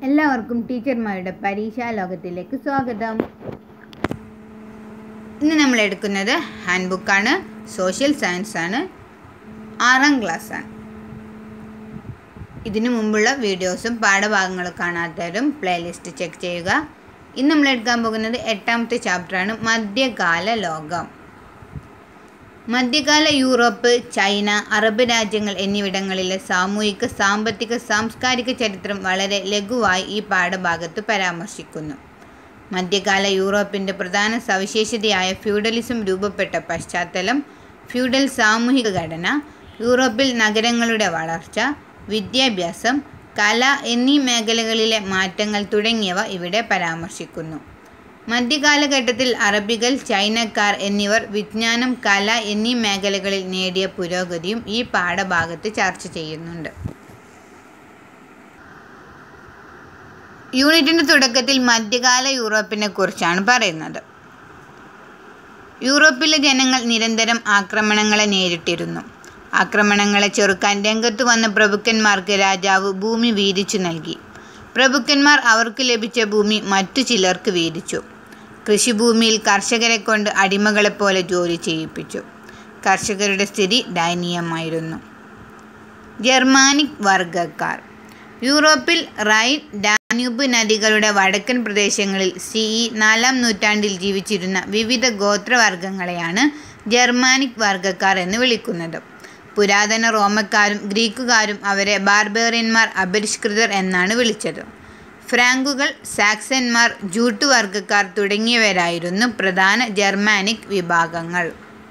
എല്ലാവർക്കും ടീച്ചർമാരുടെ പരീക്ഷാ ലോകത്തിലേക്ക് സ്വാഗതം. ഇന്ന് നമ്മൾ എടുക്കുന്നത് ഹാൻഡ് ബുക്കാണ്. സോഷ്യൽ സയൻസ് ആണ്. 6ാം ക്ലാസ്സാണ്. ഇതിനു മുമ്പുള്ള വീഡിയോസും പാഠഭാഗങ്ങളും കാണാത്തവരും പ്ലേലിസ്റ്റ് ചെക്ക് ചെയ്യുക. ഇന്ന് നമ്മൾ എടുക്കാൻ പോകുന്നത് 8ാമത്തെ ചാപ്റ്ററാണ്, മധ്യകാല ലോകം. മധ്യകാല യൂറോപ്പ്, ചൈന, അറബ് രാജ്യങ്ങൾ എന്നിവിടങ്ങളിലെ സാമൂഹിക, സാമ്പത്തിക, സാംസ്കാരിക ചരിത്രം വളരെ ലഘുവായി ഈ പാഠഭാഗത്ത് പരാമർശിക്കുന്നു. മധ്യകാല യൂറോപ്പിൻ്റെ പ്രധാന സവിശേഷതയായ ഫ്യൂഡലിസം രൂപപ്പെട്ട പശ്ചാത്തലം, ഫ്യൂഡൽ സാമൂഹിക ഘടന, യൂറോപ്പിൽ നഗരങ്ങളുടെ വളർച്ച, വിദ്യാഭ്യാസം, കല എന്നീ മേഖലകളിലെ മാറ്റങ്ങൾ തുടങ്ങിയവ ഇവിടെ പരാമർശിക്കുന്നു. മധ്യകാലഘട്ടത്തിൽ അറബികൾ, ചൈനക്കാർ എന്നിവർ വിജ്ഞാനം, കല എന്നീ മേഖലകളിൽ നേടിയ പുരോഗതിയും ഈ പാഠഭാഗത്ത് ചർച്ച ചെയ്യുന്നുണ്ട്. യൂണിറ്റിൻ്റെ തുടക്കത്തിൽ മധ്യകാല യൂറോപ്പിനെ കുറിച്ചാണ് പറയുന്നത്. യൂറോപ്പിലെ ജനങ്ങൾ നിരന്തരം ആക്രമണങ്ങളെ നേരിട്ടിരുന്നു. ആക്രമണങ്ങളെ ചെറുക്കാൻ രംഗത്തു വന്ന പ്രഭുക്കന്മാർക്ക് രാജാവ് ഭൂമി വീതിച്ചു നൽകി. പ്രഭുക്കന്മാർ അവർക്ക് ലഭിച്ച ഭൂമി മറ്റു ചിലർക്ക് വീതിച്ചു. കൃഷിഭൂമിയിൽ കർഷകരെ കൊണ്ട് അടിമകളെപ്പോലെ ജോലി ചെയ്യിപ്പിച്ചു. കർഷകരുടെ സ്ഥിതി ദയനീയമായിരുന്നു. ജർമാനിക് വർഗക്കാർ. യൂറോപ്പിൽ റൈൻ, ഡാന്യൂബ് നദികളുടെ വടക്കൻ പ്രദേശങ്ങളിൽ CE 4ാം നൂറ്റാണ്ടിൽ ജീവിച്ചിരുന്ന വിവിധ ഗോത്രവർഗങ്ങളെയാണ് ജർമാനിക് വർഗക്കാർ എന്ന് വിളിക്കുന്നത്. പുരാതന റോമക്കാരും ഗ്രീക്കുകാരും അവരെ ബാർബേറിയന്മാർ, അപരിഷ്കൃതർ എന്നാണ് വിളിച്ചത്. ഫ്രാങ്കുകൾ, സാക്സന്മാർ, ജൂട്ട് വർഗക്കാർ തുടങ്ങിയവരായിരുന്നു പ്രധാന ജർമാനിക് വിഭാഗങ്ങൾ.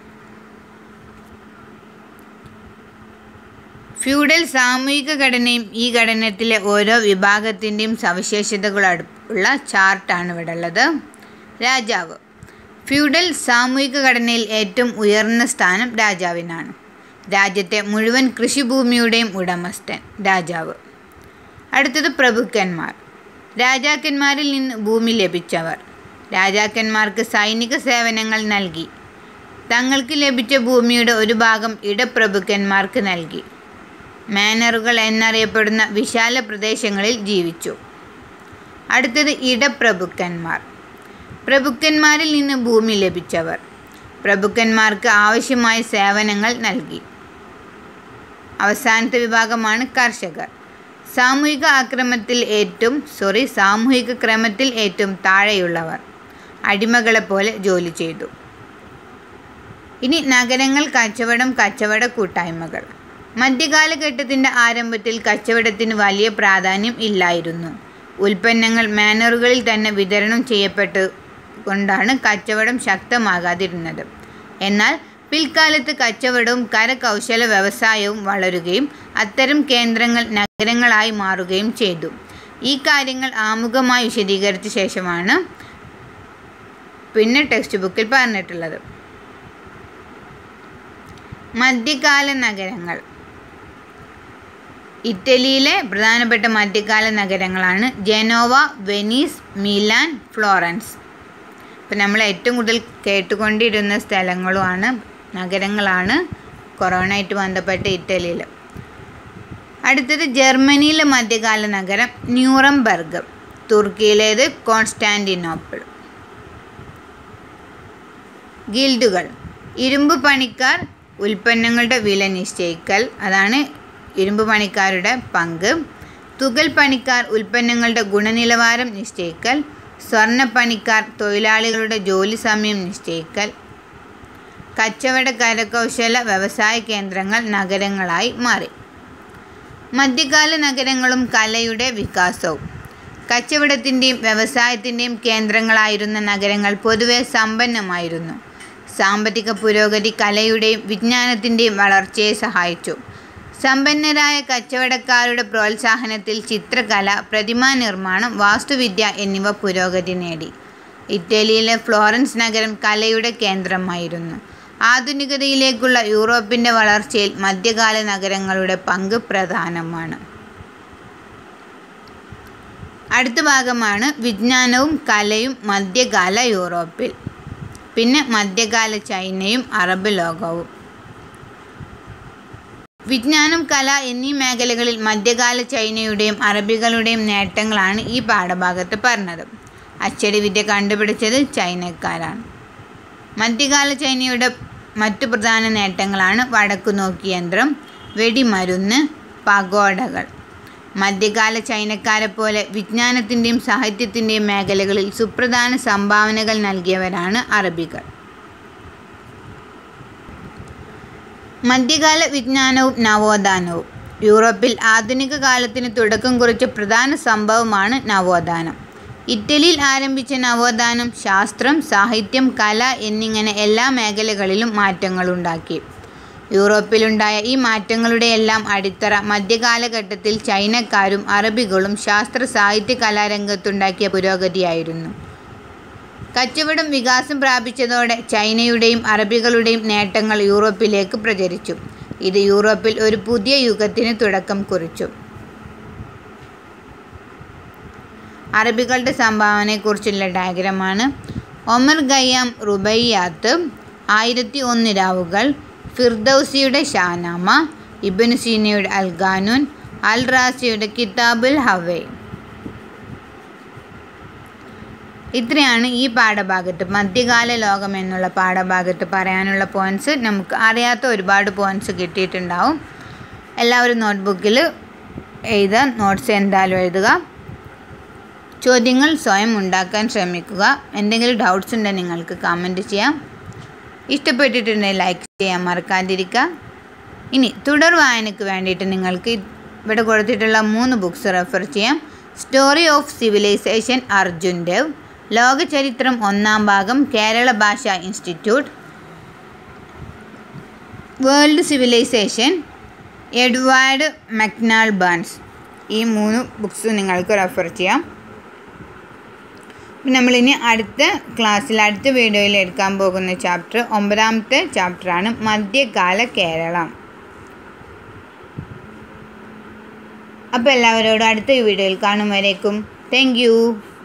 ഫ്യൂഡൽ സാമൂഹിക ഘടനയും ഈ ഘടനത്തിലെ ഓരോ വിഭാഗത്തിൻ്റെയും സവിശേഷതകളുള്ള ചാർട്ടാണ് ഇവിടെ ഉള്ളത്. രാജാവ്. ഫ്യൂഡൽ സാമൂഹിക ഘടനയിൽ ഏറ്റവും ഉയർന്ന സ്ഥാനം രാജാവിനാണ്. രാജ്യത്തെ മുഴുവൻ കൃഷിഭൂമിയുടെയും ഉടമസ്ഥൻ രാജാവ്. അടുത്തത് പ്രഭുക്കന്മാർ. രാജാക്കന്മാരിൽ നിന്ന് ഭൂമി ലഭിച്ചവർ. രാജാക്കന്മാർക്ക് സൈനിക സേവനങ്ങൾ നൽകി. തങ്ങൾക്ക് ലഭിച്ച ഭൂമിയുടെ ഒരു ഭാഗം ഇടപ്രഭുക്കന്മാർക്ക് നൽകി. മാനറുകൾ എന്നറിയപ്പെടുന്ന വിശാല പ്രദേശങ്ങളിൽ ജീവിച്ചു. അടുത്തത് ഇടപ്രഭുക്കന്മാർ. പ്രഭുക്കന്മാരിൽ നിന്ന് ഭൂമി ലഭിച്ചവർ. പ്രഭുക്കന്മാർക്ക് ആവശ്യമായ സേവനങ്ങൾ നൽകി. അവസാനത്തെ വിഭാഗമാണ് കർഷകർ. സാമൂഹിക ക്രമത്തിൽ ഏറ്റവും താഴെയുള്ളവർ. അടിമകളെപ്പോലെ ജോലി ചെയ്തു. ഇനി നഗരങ്ങൾ, കച്ചവട കൂട്ടായ്മകൾ. മധ്യകാലഘട്ടത്തിൻ്റെ ആരംഭത്തിൽ കച്ചവടത്തിന് വലിയ പ്രാധാന്യം ഇല്ലായിരുന്നു. ഉൽപ്പന്നങ്ങൾ മാനറുകളിൽ തന്നെ വിതരണം ചെയ്യപ്പെട്ടുകൊണ്ടാണ് കച്ചവടം ശക്തമാകാതിരുന്നത്. എന്നാൽ പിൽക്കാലത്ത് കച്ചവടവും കരകൗശല വ്യവസായവും വളരുകയും അത്തരം കേന്ദ്രങ്ങൾ നഗരങ്ങളായി മാറുകയും ചെയ്തു. ഈ കാര്യങ്ങൾ ആമുഖമായി വിശദീകരിച്ച ശേഷമാണ് പിന്നെ ടെക്സ്റ്റ് ബുക്കിൽ പറഞ്ഞിട്ടുള്ളത്. മധ്യകാല നഗരങ്ങൾ. ഇറ്റലിയിലെ പ്രധാനപ്പെട്ട മധ്യകാല നഗരങ്ങളാണ് ജനോവ, വെനീസ്, മിലാൻ, ഫ്ലോറൻസ്. ഇപ്പം നമ്മൾ ഏറ്റവും കൂടുതൽ കേട്ടുകൊണ്ടിരുന്ന നഗരങ്ങളാണ് കൊറോണയായിട്ട് ബന്ധപ്പെട്ട് ഇറ്റലിയിൽ. അടുത്തത് ജർമ്മനിയിലെ മധ്യകാല നഗരം ന്യൂറംബർഗ്. തുർക്കിയിലേത് കോൺസ്റ്റാന്റിനോപ്പിൾ. ഗിൽഡുകൾ. ഇരുമ്പ് പണിക്കാർ ഉൽപ്പന്നങ്ങളുടെ വില നിശ്ചയിക്കൽ, അതാണ് ഇരുമ്പ് പണിക്കാരുടെ പങ്ക്. തുകൽ പണിക്കാർ ഉൽപ്പന്നങ്ങളുടെ ഗുണനിലവാരം നിശ്ചയിക്കൽ. സ്വർണ്ണപ്പണിക്കാർ തൊഴിലാളികളുടെ ജോലി സമയം നിശ്ചയിക്കൽ. കച്ചവട, കരകൗശല വ്യവസായ കേന്ദ്രങ്ങൾ നഗരങ്ങളായി മാറി. മധ്യകാല നഗരങ്ങളും കലയുടെ വികാസവും. കച്ചവടത്തിൻ്റെയും വ്യവസായത്തിൻ്റെയും കേന്ദ്രങ്ങളായിരുന്ന നഗരങ്ങൾ പൊതുവെ സമ്പന്നമായിരുന്നു. സാമ്പത്തിക പുരോഗതി കലയുടെയും വിജ്ഞാനത്തിൻ്റെയും വളർച്ചയെ സഹായിച്ചു. സമ്പന്നരായ കച്ചവടക്കാരുടെ പ്രോത്സാഹനത്തിൽ ചിത്രകല, പ്രതിമാ നിർമ്മാണം, വാസ്തുവിദ്യ എന്നിവ പുരോഗതി നേടി. ഇറ്റലിയിലെ ഫ്ലോറൻസ് നഗരം കലയുടെ കേന്ദ്രമായിരുന്നു. ആധുനികതയിലേക്കുള്ള യൂറോപ്പിൻ്റെ വളർച്ചയിൽ മധ്യകാല നഗരങ്ങളുടെ പങ്ക് പ്രധാനമാണ്. അടുത്ത ഭാഗമാണ് വിജ്ഞാനവും കലയും മധ്യകാല യൂറോപ്പിൽ. പിന്നെ മധ്യകാല ചൈനയും അറബ് ലോകവും. വിജ്ഞാനം, കല എന്നീ മേഖലകളിൽ മധ്യകാല ചൈനയുടെയും അറബികളുടെയും നേട്ടങ്ങളാണ് ഈ പാഠഭാഗത്ത് പറഞ്ഞത്. അച്ചടി വിദ്യ കണ്ടുപിടിച്ചത് ചൈനക്കാരാണ്. മധ്യകാല ചൈനയുടെ മറ്റു പ്രധാന നേട്ടങ്ങളാണ് വടക്കുനോക്കി യന്ത്രം, വെടിമരുന്ന്, പഗോഡകൾ. മധ്യകാല ചൈനക്കാരെപ്പോലെ വിജ്ഞാനത്തിൻ്റെയും സാഹിത്യത്തിൻ്റെയും മേഖലകളിൽ സുപ്രധാന സംഭാവനകൾ നൽകിയവരാണ് അറബികൾ. മധ്യകാല വിജ്ഞാനവും നവോത്ഥാനവും. യൂറോപ്പിൽ ആധുനിക കാലത്തിന് തുടക്കം കുറിച്ച പ്രധാന സംഭവമാണ് നവോത്ഥാനം. ഇറ്റലിയിൽ ആരംഭിച്ച നവോത്ഥാനം ശാസ്ത്രം, സാഹിത്യം, കല എന്നിങ്ങനെ എല്ലാ മേഖലകളിലും മാറ്റങ്ങളുണ്ടാക്കി. യൂറോപ്പിലുണ്ടായ ഈ മാറ്റങ്ങളുടെയെല്ലാം അടിത്തറ മധ്യകാലഘട്ടത്തിൽ ചൈനക്കാരും അറബികളും ശാസ്ത്ര, സാഹിത്യ, കലാരംഗത്തുണ്ടാക്കിയ പുരോഗതിയായിരുന്നു. കച്ചവടം വികാസം പ്രാപിച്ചതോടെ ചൈനയുടെയും അറബികളുടെയും നേട്ടങ്ങൾ യൂറോപ്പിലേക്ക് പ്രചരിച്ചു. ഇത് യൂറോപ്പിൽ ഒരു പുതിയ യുഗത്തിന് തുടക്കം കുറിച്ചു. അറബികളുടെ സംഭാവനയെക്കുറിച്ചുള്ള ഡയഗ്രമാണ്. ഒമർ ഖയ്യാം റുബൈയാത്ത്, 1001 രാവുകൾ, ഫിർദൗസിയുടെ ഷാനാമ, ഇബ്നു സീനയുടെ അൽ ഖാനൂൻ, അൽ റാസിയുടെ കിതാബുൽ ഹവേ. ഇത്രയാണ് ഈ പാഠഭാഗത്ത് മധ്യകാല ലോകം എന്നുള്ള പാഠഭാഗത്ത് പറയാനുള്ള പോയിൻറ്റ്സ്. നമുക്ക് അറിയാത്ത ഒരുപാട് പോയിൻറ്റ്സ് കിട്ടിയിട്ടുണ്ടാവും. എല്ലാവരും നോട്ട്ബുക്കിൽ എഴുതുക, നോട്ട്സ് എന്തായാലും എഴുതുക. ചോദ്യങ്ങൾ സ്വയം ഉണ്ടാക്കാൻ ശ്രമിക്കുക. എന്തെങ്കിലും ഡൗട്ട്സ് ഉണ്ടെങ്കിൽ നിങ്ങൾക്ക് കമൻറ്റ് ചെയ്യാം. ഇഷ്ടപ്പെട്ടിട്ടുണ്ടെങ്കിൽ ലൈക്ക് ചെയ്യാൻ മറക്കാതിരിക്കുക. ഇനി തുടർ വായനയ്ക്ക് വേണ്ടിയിട്ട് നിങ്ങൾക്ക് ഇവിടെ കൊടുത്തിട്ടുള്ള 3 ബുക്സ് റെഫർ ചെയ്യാം. Story of civilization Arjun Dev, ലോകചരിത്രം 1-ാം ഭാഗം Kerala Bhasha Institute, world civilization Edward McNall Burns. ഈ 3 ബുക്സ് നിങ്ങൾക്ക് റെഫർ ചെയ്യാം. നമ്മളിനി അടുത്ത ക്ലാസ്സിൽ അടുത്ത വീഡിയോയിൽ എടുക്കാൻ പോകുന്ന ചാപ്റ്റർ 9-ാമത്തെ ചാപ്റ്ററാണ് മധ്യകാല കേരളം. അപ്പോൾ എല്ലാവരോടും അടുത്ത വീഡിയോയിൽ കാണും വരേക്കും താങ്ക് യു.